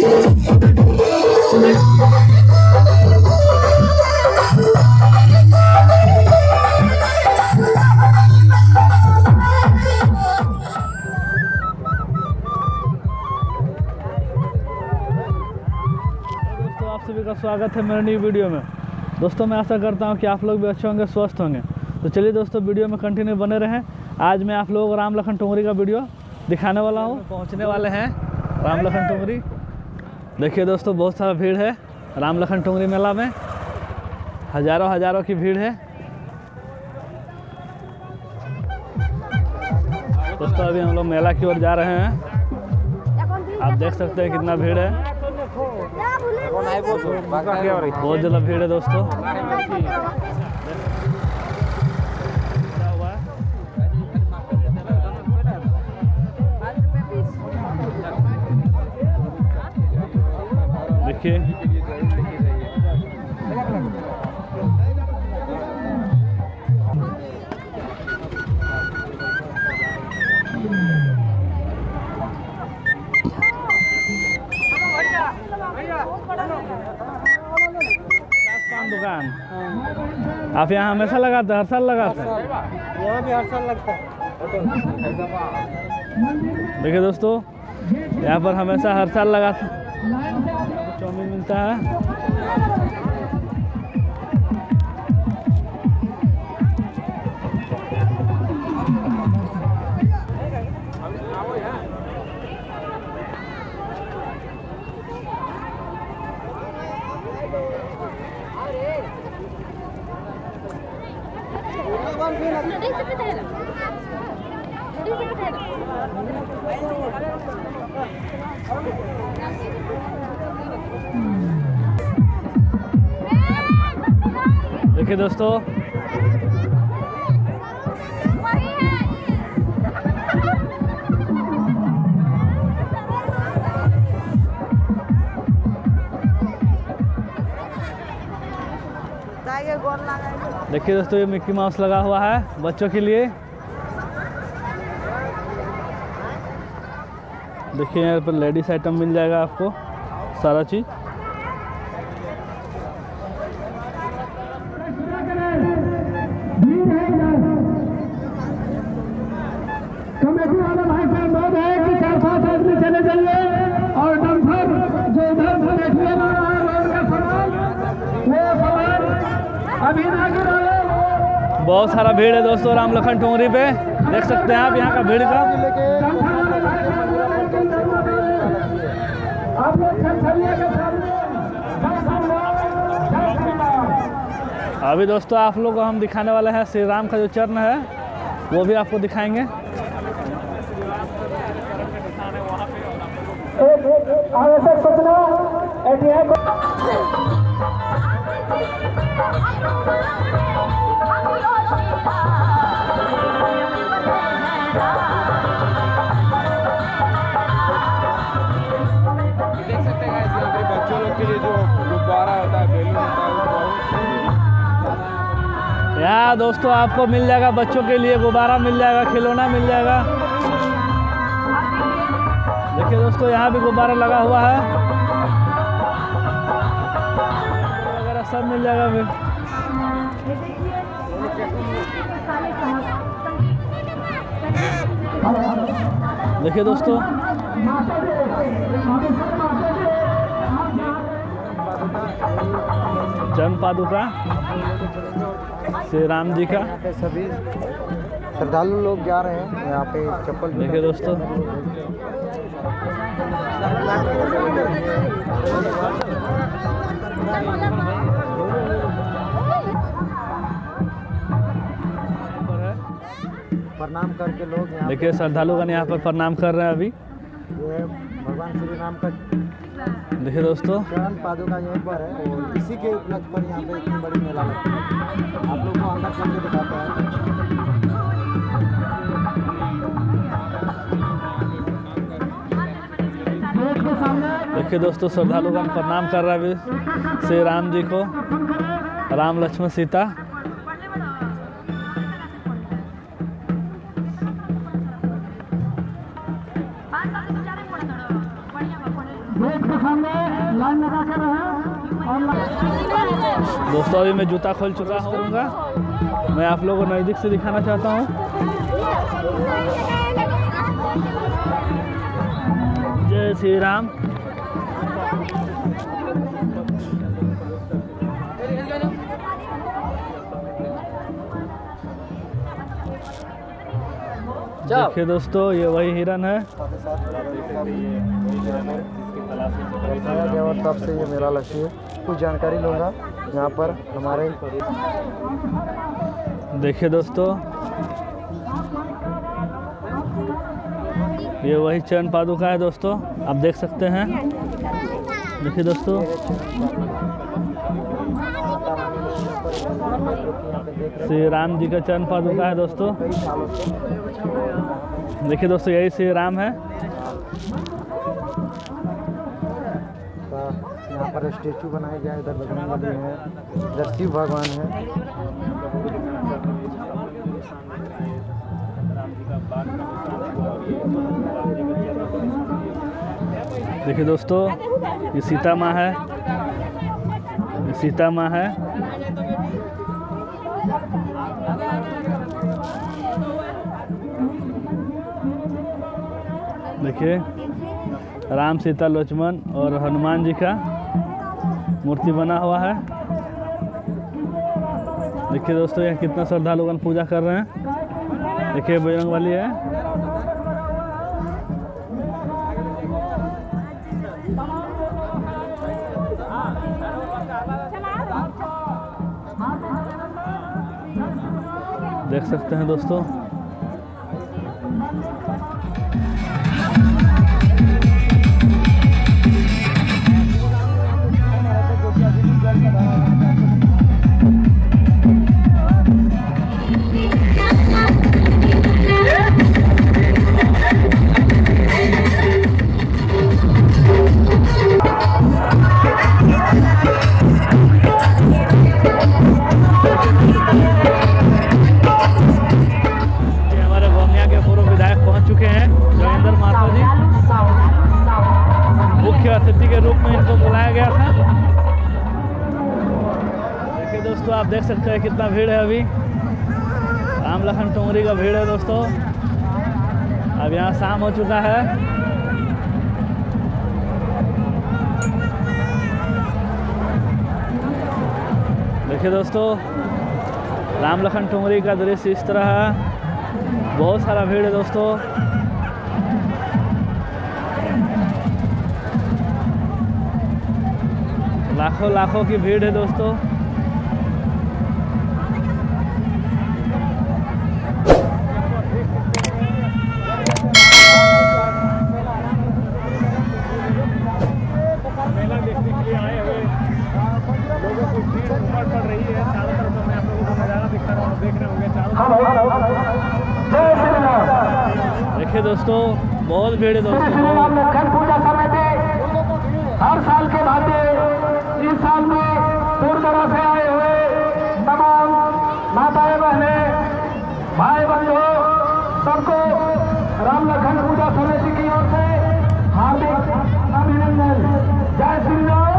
सभी का स्वागत है मेरे न्यू वीडियो में। दोस्तों मैं आशा करता हूं कि आप लोग भी अच्छे होंगे, स्वस्थ होंगे। तो चलिए दोस्तों वीडियो में कंटिन्यू बने रहें। आज मैं आप लोगों को राम लखन टुंगरी का वीडियो दिखाने वाला हूं। पहुंचने वाले हैं राम लखन टुंगरी। देखिए दोस्तों बहुत सारा भीड़ है राम लखन टुंगरी मेला में, हज़ारों की भीड़ है। दोस्तों अभी हम लोग मेला की ओर जा रहे हैं। आप देख सकते हैं कितना भीड़ है, बहुत ज़्यादा भीड़ है दोस्तों। देखिए दुकान आप यहाँ हमेशा लगाते हैं? हर साल लगाते हैं? यहाँ भी हर साल लगता है। देखिए दोस्तों यहाँ पर हमेशा हर साल लगाते हैं। चाउमीन मिलता है। देखिए दोस्तों देखिए दोस्तों ये मिक्की माउस लगा हुआ है बच्चों के लिए। देखिए यहाँ पर लेडीज आइटम मिल जाएगा आपको सारा चीज़। कमेटी वाले भाई साहब बहुत है कि 4-5 आदमी चले जाइए और डंपर जो इधर देखिए ना रोड का सामान वो सामान अभी ना गिराए। बहुत सारा भीड़ है दोस्तों राम लखन टुंगरी पे, देख सकते हैं आप यहाँ का भीड़ का। अभी दोस्तों आप लोग को हम दिखाने वाले हैं श्री राम का जो चरण है वो भी आपको दिखाएंगे। आवश्यक सूचना देख सकते हैं गाइस, यहाँ पे बच्चों लोग के लिए जो गुब्बारा होता है, बैलून होता है, यहाँ दोस्तों आपको मिल जाएगा बच्चों के लिए गुब्बारा मिल जाएगा, खिलौना मिल जाएगा। देखिए दोस्तों यहाँ भी गुब्बारा लगा हुआ है वगैरह सब मिल जाएगा अभी। देखिए दोस्तों जन्म पादुका श्री राम जी का। यहाँ पे सभी श्रद्धालु लोग जा रहे हैं। यहाँ पे चप्पल देखिए दोस्तों प्रणाम करके लोग यहाँ देखिए श्रद्धालुगण यहाँ पर प्रणाम कर रहे हैं अभी। ये भगवान श्री राम का देखिए दोस्तों चरण पादुका यहीं पर है और इसी के उपलक्ष्य पर यहाँ पे इतनी बड़ी मेला लगती है। आप लोग को अंदर चल के दिखाते हैं। देखिए दोस्तों श्रद्धालुगण प्रणाम कर रहा है अभी श्री राम जी को, राम लक्ष्मण सीता। बहुत गेट के सामने लाइन लगा कर रहे और दोस्तों अभी मैं जूता खोल चुका करूँगा। मैं आप लोगों को नज़दीक से दिखाना चाहता हूँ। जय श्री राम। देखिए दोस्तों ये वही हिरन है। और तब से ये मेला लगती है, कुछ जानकारी लूँगा यहाँ पर हमारे। देखिए दोस्तों ये वही चरण पादुका है दोस्तों, आप देख सकते हैं। देखिए दोस्तों श्री राम जी का चरण पादुका है दोस्तों। देखिए दोस्तों यही श्री राम है। यहाँ पर स्टेचू बनाया गया है, इधर बजरंगबली है, इधर शिव भगवान है। देखिए दोस्तों ये सीता माँ है, ये सीता माँ है। देखिए राम सीता लक्ष्मण और हनुमान जी का मूर्ति बना हुआ है। देखिए दोस्तों यह कितना श्रद्धालुगण पूजा कर रहे हैं। देखिए बजरंगबली है। देख सकते हैं दोस्तों। मुख्य अतिथि के रूप में इनको बुलाया गया था। देखिए दोस्तों आप देख सकते हैं कितना भीड़ है। अभी राम लखन टुंगरी का भीड़ है दोस्तों। अब यहाँ शाम हो चुका है। देखिए दोस्तों राम लखन टुंगरी का दृश्य इस तरह है। बहुत सारा भीड़ है दोस्तों। लाखों लाखों की भीड़ है दोस्तों। मेला देखने के लिए आए हुए लोगों की भीड़ उमड़ पड़ रही है। चारों तरफ मैं आप लोगों को नज़ारा दिखा रहा हूँ, देख रहे होंगे चारों तरफ। देखिए दोस्तों बहुत भीड़ है दोस्तों। पूजा समिति हर साल के भांति इस साल में दूर दराज से आए हुए तमाम माताएं बहनें भाई बंधु सबको राम लखन पूजा समिति की ओर से हार्दिक अभिनंदन। जय श्री राम।